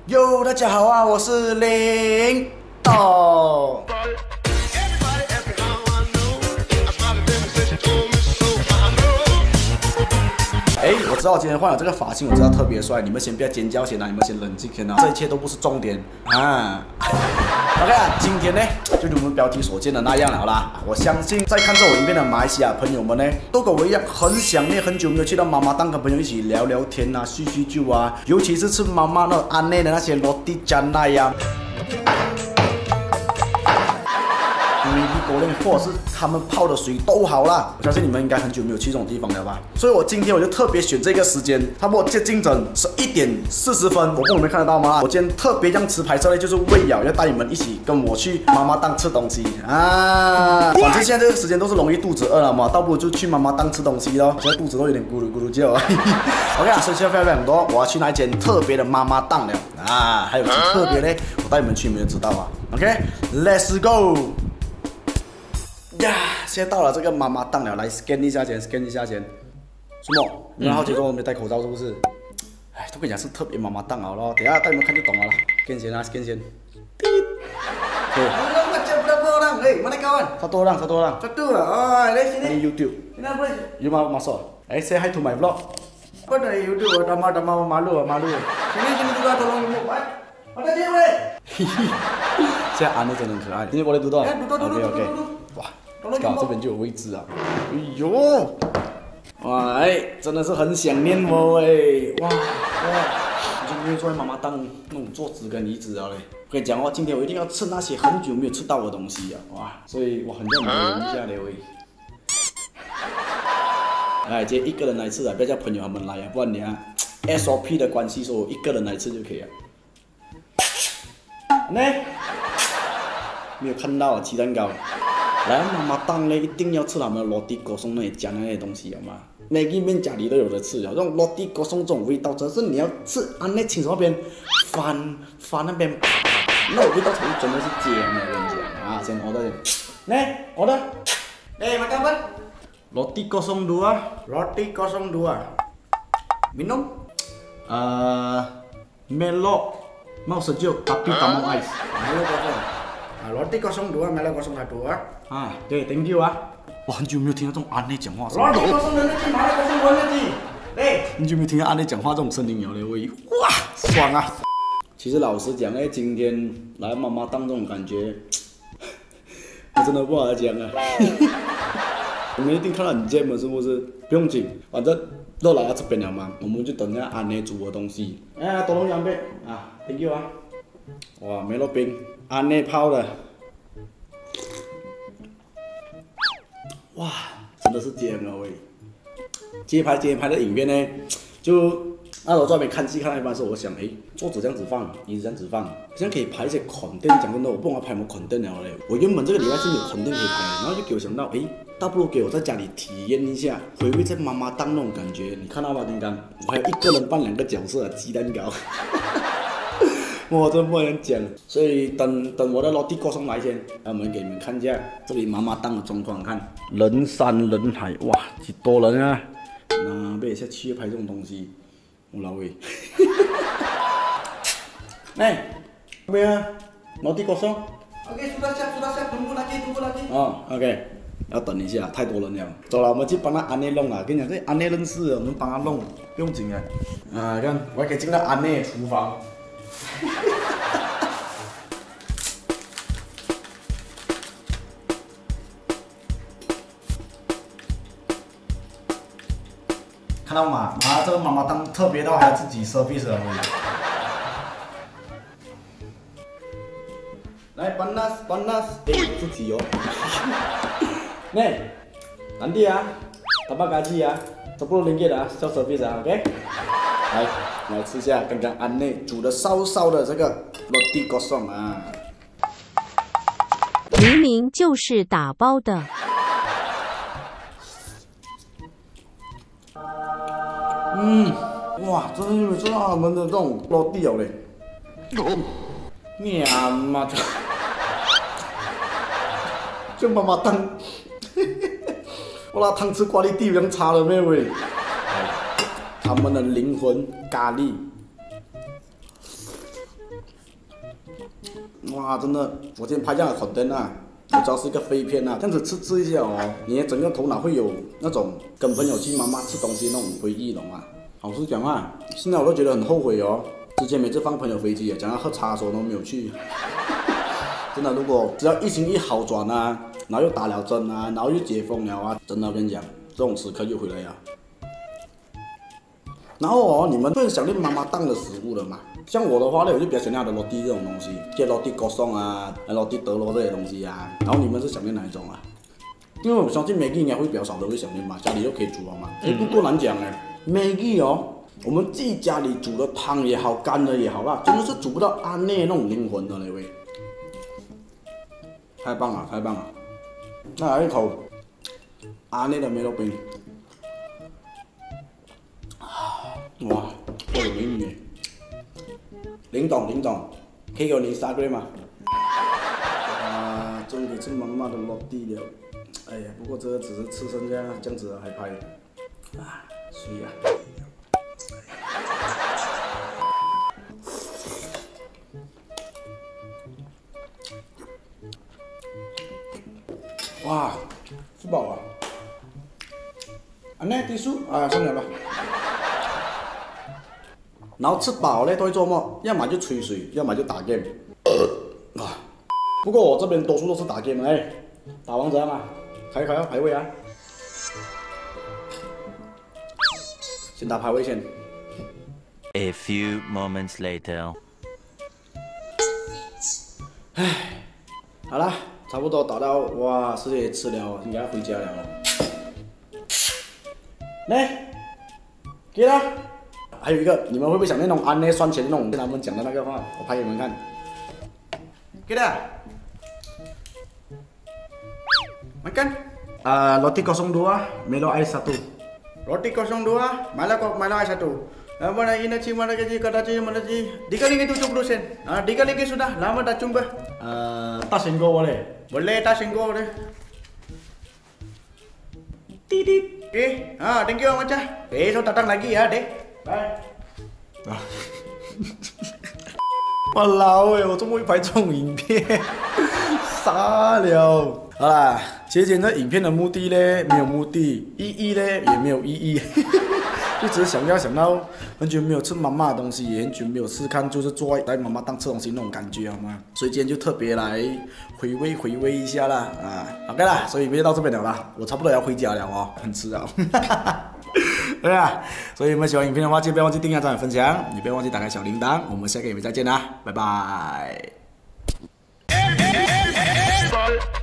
哟，大家好啊，我是领导。我知道今天换了这个发型，我知道特别帅。你们先不要尖叫先啊，你们先冷静先啊，这一切都不是重点啊。OK 啊，今天呢，就如我们标题所见的那样了啦。我相信在看这我影片的马来西亚朋友们呢，都跟我一样很想念很久没有去到妈妈档跟朋友一起聊聊天啊、叙叙旧啊，尤其是吃妈妈那安内的那些罗蒂酱奶呀。或者是他们泡的水都好啦，我相信你们应该很久没有去这种地方了吧？所以我今天我就特别选这个时间，差不多接近整11点40分，我不知道你们看得到吗？我今天特别这样迟拍摄呢，就是为了要带你们一起跟我去妈妈档吃东西啊！反正现在这个时间都是容易肚子饿了嘛，倒不如就去妈妈档吃东西咯。现在肚子都有点咕噜咕噜叫啊。OK 啊，所以现在非常很多，我要去那一间特别的妈妈档了啊！还有几特别呢，我带你们去，你们就知道啊。OK，Let's go。呀，现在到了这个妈妈档了，来 scan 一下先 ，scan 一下先。什么？你们好奇说我没戴口罩是不是？哎，都跟你讲是特别妈妈档好了，等下带你们看就懂了啦。scan 先啊 ，scan 先。Okay. Macam berapa orang? Mana kawan? Satu orang. Satu lah. Oh, dari sini. Ini YouTube. Kenapa? You mau masuk? Say hi to my vlog. Apa dari YouTube? Dama malu. Sini juga tolong ibu. Ada dia weh. 现在安的真的很可爱，今天我来读到。OK。哇，搞这边就有位置啊。哎呦，哇，真的是很想念我哎，哇，我就没有坐在妈妈档那种坐姿跟椅子啊嘞。我跟你讲哦，今天我一定要吃那些很久没有吃到的东西啊，哇，所以我很想闻一下嘞喂。哎，今天一个人来吃啊，不要叫朋友他们来啊，不然你啊 SOP 的关系，说我一个人来吃就可以了。呢，没有看到啊，鸡蛋糕。来妈妈档呢，一定要吃他们的罗蒂果松那些酱那些东西，好吗？Maggi 面家里都有的吃，这种罗蒂果松这种味道，真是你要吃安那青手那边翻那边，那种味道才真的是甜的，我跟你讲啊！先 order 先，来 order， makan apa? Roti 02. Roti 02. Minum? Melo mau sejuk tapi tak mau ais. Melo kosong. Roti 02, Melo 01啊。 啊，对 ，Thank you 啊！我很久没有听到这种安内讲话声。 Roti 02的鸡，Melo 01的鸡。 很久没有听到安内讲话这种声音了嘞，喂，哇，爽啊！其实老实讲，今天来妈妈档这种感觉，我真的不好讲啊。你们一定看到很贱嘛，是不是？不用紧，反正都来到这边了嘛，我们就等下安内煮的东西。哎，多弄2杯啊 ，Thank you 啊！哇，梅洛冰，安内泡的。哇，真的是煎了喂！街拍的影片呢，就那时候在那边看戏看到一半的时候，我想，桌子这样子放，椅子这样子放，好像可以拍一些content。讲真的，我不懂要拍什么content了嘞。我原本这个礼拜是没有content可以拍的，然后就给我想到，倒不如给我在家里体验一下，回味在妈妈档那种感觉。你看到吗？刚刚我还有一个人扮2个角色，鸡蛋糕。我真不能讲，所以等我的罗蒂果松来先，我们给你们看一下这里妈妈档的状况，看人山人海，哇，几多人啊！那被下去拍这种东西，我老喂。来，没有罗蒂果松。 OK， sudah siap，tunggu lagi。 哦 ，OK， 要等一下，太多人了。走了，我们去帮他安内弄了。跟你讲，这安内认识，我们帮他弄，不用紧啊。看，我还可以进到安内厨房。看到吗？这个妈妈档特别到还要自己 service 的。来 panas， 自己哦。来，nanti ya， tambah gaji ya， 10 ringgit啊 ，self service 啊 ，OK。来吃下刚刚安内煮的烧的这个罗蒂果松啊， 明明就是打包的。 哇，真的没有吃到他们的这种罗蒂哦嘞，娘妈的，就妈妈档，我那汤吃挂力地非差了没喂？他们的灵魂咖喱， 哇，真的，我今天拍这样的 content 啊，我知道是一个废片啊，这样子吃一下哦，你的整个头脑会有那种跟朋友去妈妈吃东西那种回忆，懂吗？老实讲啊，现在我都觉得很后悔哦，之前每次放朋友飞机讲要喝茶的时候都没有去。真的，如果只要疫情一好转啊，然后又打了针啊，然后又解封了啊，真的我跟你讲，这种时刻又回来了。然后哦，你们会想念妈妈档的食物了吗？像我的话呢，我就比较想念它的落地这种东西，即係落地歌颂啊、落地德罗这些东西啊。然后你们是想念哪一种啊？因为我相信 Maggi 应该会比较少人会想念嘛，家里又可以煮了嘛。不难讲哎，Maggi 哦，我们自己家里煮的汤也好，干的也好啦，真的是煮不到安内那种灵魂的那位。太棒了，太棒了！那来一口安内的梅洛冰。哇，这个美女，林总，可以给我你Instagram吗？啊，终于可以吃妈妈的落地了。哎呀，不过这个只是吃剩下这样子还拍，啊，水啊！哇，吃饱了。安内结束啊，算了吧。然后吃饱嘞都会做梦，要么就吹水，要么就打 game。啊，不过我这边多数都是打 game 哎，打王者嘛，开要排位啊。先打排位先。 A few moments later. 唉，好啦，差不多打到哇，时间也吃了，应该要回家了。来，给了。还有一个，你们会不会想那种安内算钱那种跟他们讲的那个话？我拍给你们看。给了。Makan. Roti 02, Milo ais 1. Roti 02, Milo ais 1. Mana ini cuma lagi kata cuma lagi. Dikali 70%. Dikali sudah lama dah coba. 大咸锅boleh? Boleh tak singgo boleh. Titit. Thank you macam. Besok datang lagi ya, Dek. Bye. walao哎，我怎么会拍这种影片？傻了。好啦，其实今天这影片的目的呢，没有目的，意义呢也没有意义，就只是想到很久没有吃妈妈的东西，也很久没有试看就是坐在妈妈档吃东西那种感觉，好吗？所以今天就特别来回味一下啦啊 ，OK 啦，所以影片就到这边了啦，我差不多要回家了哦，很迟了。对啊，所以你们喜欢影片的话，记得不要忘记订阅、赞、分享，也不要忘记打开小铃铛。我们下个影片再见啦，拜拜。